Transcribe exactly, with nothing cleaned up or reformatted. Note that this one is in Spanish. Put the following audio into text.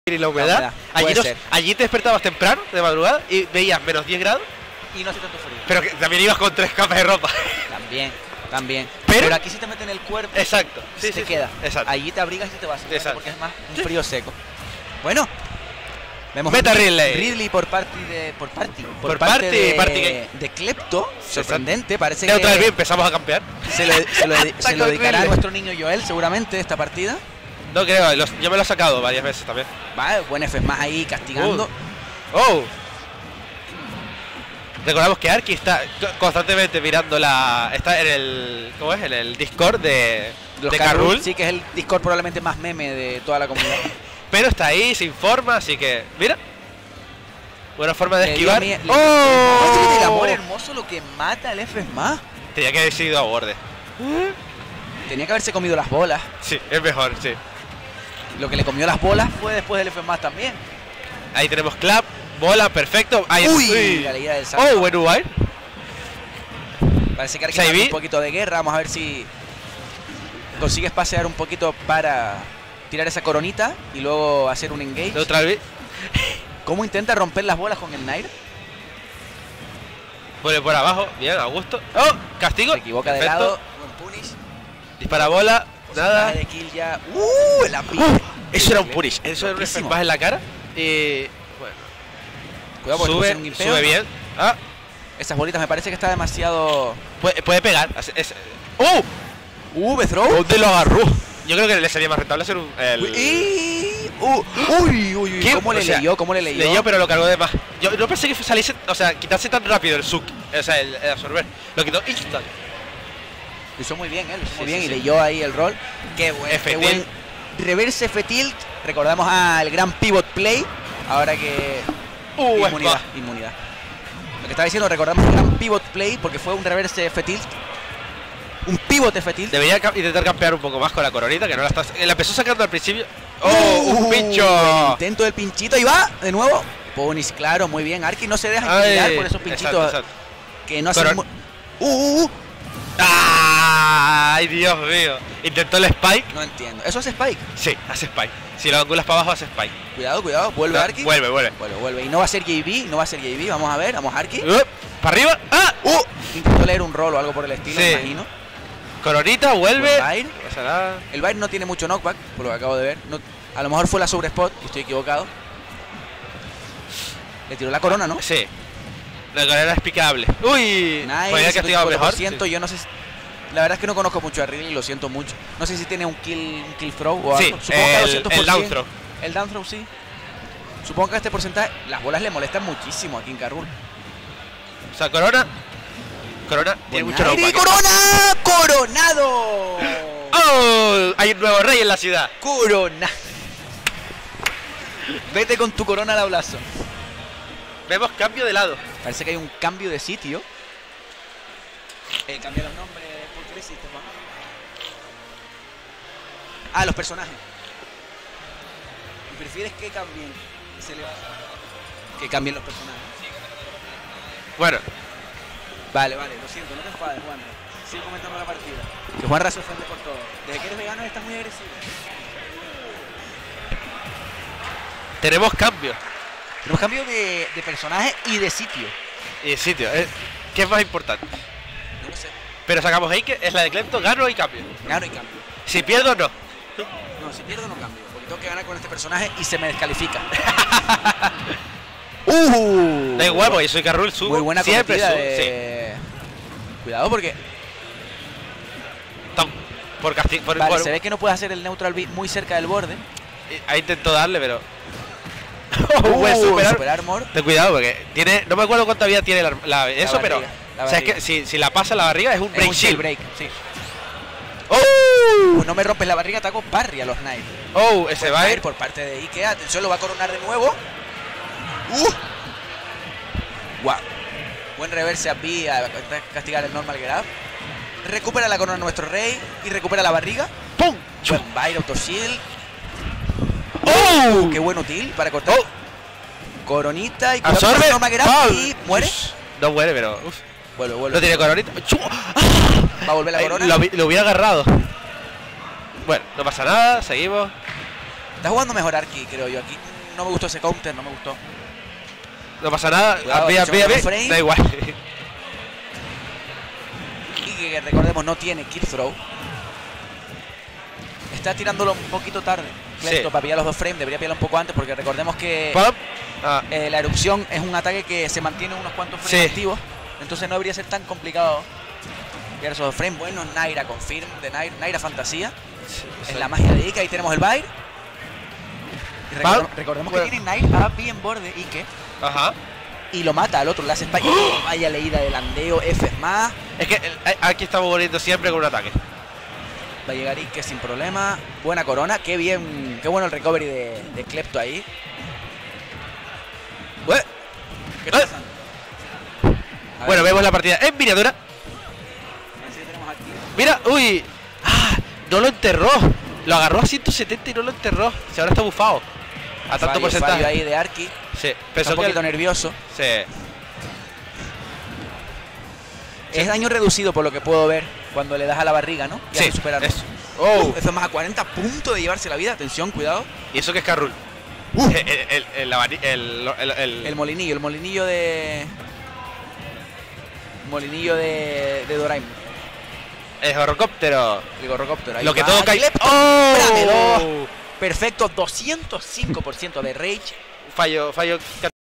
y la humedad. La humedad. Allí, nos, allí te despertabas temprano, de madrugada, y veías menos diez grados. Y no hace tanto frío. Pero que también ibas con tres capas de ropa. También, también. Pero, pero aquí se te mete en el cuerpo. Exacto. Sí, se sí, te queda. Exacto. Allí te abrigas y te vas. Exacto. Porque es más un frío seco. Bueno. Vemos Meta Ridley. Ridley por parte de. Por parte. Por, por parte, parte de, parte de Klepto. Sorprendente. Parece que. Otra vez empezamos a campear. Se lo, se lo, se lo dedicará a nuestro niño Joel, seguramente, esta partida. No creo, los, yo me lo he sacado varias veces también. Vale, buen F más ahí castigando. Uh. Oh. Recordamos que Arki está constantemente mirando la. Está en el. ¿Cómo es? En el Discord de. De, de Carrul. Sí, que es el Discord probablemente más meme de toda la comunidad. Pero está ahí, se informa, así que. Mira. Buena forma de le esquivar. Mi, ¡Oh! El amor hermoso lo que mata el F más. Tenía que haber sido a borde. Tenía que haberse comido las bolas. Sí, es mejor, sí. Lo que le comió las bolas fue después del F más también. Ahí tenemos clap, bola, perfecto. Ahí Uy, uy. La leída del salto. Oh, buen Ubai. Parece que hay que dar un poquito de guerra. Vamos a ver si consigues pasear un poquito para tirar esa coronita y luego hacer un engage. Otra vez. ¿Cómo intenta romper las bolas con el Nair? Pone por abajo, bien, a gusto. ¡Oh! Castigo. Se equivoca perfecto. De lado. Buen punish. Dispara bola. Nada. De kill ya. ¡Uh! La pista. Uh, eso era un punish. Eso era un F más en la cara. Y. Bueno. Cuidado porque sube, un sube bien. Ah. Esas bolitas me parece que está demasiado. Puede, puede pegar. Es, es... ¡Oh! ¡Uh! ¿Throw? ¿Dónde lo agarró? Yo creo que le sería más rentable hacer un. El... Uy, uh, uy, uy, uy. ¿Cómo le o sea, leyó? ¿Cómo le leyó? Leyó, pero lo cargó de más. Yo no pensé que saliese, o sea, quitarse tan rápido el suck, o sea, el, el absorber. Lo quitó instant. Lo hizo muy bien, ¿eh? Lo hizo sí, muy bien sí, y sí. leyó ahí el rol. Qué buen, qué buen reverse F tilt. Recordamos al gran pivot play. Ahora que. Uh, inmunidad, es inmunidad. Lo que estaba diciendo, recordamos el gran pivot play porque fue un reverse F tilt. Un pivot F tilt. Debería intentar campear un poco más con la coronita, que no la está. La empezó sacando al principio. ¡Oh! Uh, ¡Un pincho! Intento del pinchito y va de nuevo. Punish, claro, muy bien. Arki no se deja intimidar por esos pinchitos. Exacto, exacto. Que no hacen. Coron... Uh, uh, uh. ¡Ay, Dios mío! Intentó el spike. No entiendo. ¿Eso hace spike? Sí, hace spike. Si lo angulas para abajo, hace spike. Cuidado, cuidado. Vuelve no, Arki. Vuelve, vuelve. Vuelve, vuelve. Y no va a ser J B. No va a ser J B. Vamos a ver. Vamos a Arki. Uh, ¿Para arriba? ¡Ah! ¡Uh! Intentó leer un rol o algo por el estilo, sí. me imagino. Coronita, vuelve. El Bair. El Bair no tiene mucho knockback, por lo que acabo de ver. No, a lo mejor fue la sobre spot, y estoy equivocado. Le tiró la corona, ¿no? Sí. La corona es picable. Uy, nice. Podría castigado mejor. Siento, sí. Yo no sé. Si, la verdad es que no conozco mucho a Ridley, lo siento mucho. No sé si tiene un kill, un kill throw o sí, algo. Supongo el, que doscientos por ciento. el down throw. El down throw, sí. Supongo que a este porcentaje las bolas le molestan muchísimo aquí en Carrul. O sea, corona. Corona tiene mucho knockback. ¡Corona! ¡Coronado! ¡Oh! Hay un nuevo rey en la ciudad. ¡Corona! Vete con tu corona al ablazo. Vemos cambio de lado. Parece que hay un cambio de sitio. Eh, cambia los nombres. ¿Por qué le hiciste, man? Ah, los personajes. ¿Y prefieres que cambien? Se le va a... Que cambien los personajes. Bueno. Vale, vale, lo siento, no te enfades, Juan. Sigue comentando la partida. Que Juanra se ofende por todo. Desde que eres vegano estás muy agresivo. Tenemos cambio. Tenemos cambio de, de personaje y de sitio. Y de sitio. ¿Qué es más importante? No lo sé. Pero sacamos ahí que es la de Klepto, gano y cambio. Gano y cambio. Si pierdo, no. No, si pierdo no cambio. Porque tengo que ganar con este personaje y se me descalifica. Uh, da igual, porque yo soy Carrul, subo. Muy buena siempre subo, de... sí. Cuidado porque... Tom, por castigo. Por, vale, por... se ve que no puede hacer el neutral beat muy cerca del borde. Ahí intento darle, pero... uh, Puede superar. Super armor. Ten cuidado, porque tiene... No me acuerdo cuánta vida tiene la, la, eso, la barriga, pero... O sea, es que si, si la pasa la barriga es un es break un shield. break, sí. ¡Oh! Uh, no me rompes la barriga, ataco parry a los Knights. ¡Oh! Ese pues va a ir por parte de Ikea. Atención, lo va a coronar de nuevo. ¡Uh! ¡Wow! Buen reverse a B a castigar el normal grab. Recupera la corona nuestro rey y recupera la barriga. ¡Pum! Buen Bair, auto shield. ¡Oh! ¡Qué buen útil para cortar! Oh. Coronita y absorbe normal grab y muere. Uf, no muere, pero... Uf. Vuelve, vuelve. No tiene coronita. Va a volver la corona. Lo, lo hubiera agarrado. Bueno, no pasa nada, seguimos. Está jugando mejor Arki, creo yo, aquí. no me gustó ese counter, no me gustó. No pasa nada. Cuidado, Ve, ve, ve. frame. Da igual. Y que recordemos no tiene kill throw. Está tirándolo un poquito tarde. Clepto, Sí. para pillar los dos frames, debería pillarlo un poco antes porque recordemos que Pam. Ah, eh, la erupción es un ataque que se mantiene unos cuantos frames Sí. activos. Entonces no debería ser tan complicado pillar esos dos frames. Bueno, Naira confirm de Naira, Naira Fantasía. sí, Es sí. la magia de Ike, ahí tenemos el Bair. Y Pam. recordemos, recordemos Bueno. que tiene Naira bien borde Ike. Ajá. Y lo mata al otro, le hace spike. Vaya leída de landeo, F más. Es que el- aquí estamos volviendo siempre con un ataque. Va a llegar Ike sin problema. Buena corona. Qué bien. Qué bueno el recovery de, de Klepto ahí. Bue- ¿Qué está Eh. pasando? A Bueno, ver, vemos la partida en miniatura. a ver si tenemos aquí. Mira, uy. Ah, no lo enterró. Lo agarró a ciento setenta y no lo enterró. Si ahora está bufado. A tanto Fallo, porcentaje. fallo ahí de Arki. Sí, Está pensó un que. poquito nervioso. Sí. Es daño reducido por lo que puedo ver cuando le das a la barriga, ¿no? Y Sí, hace superarlo. eso. Oh, Oh. eso es más a cuarenta puntos de llevarse la vida. Atención, cuidado. Y eso que es Carrul. El, el, el, abani- el, el, el- El molinillo, el molinillo de. Molinillo de, de Doraemon. el horrocóptero. El gorrocóptero. Ahí Lo que va, todo cae. Klepto. ¡Oh! Dame dos. Perfecto, doscientos cinco por ciento de rage. Fallo, fallo.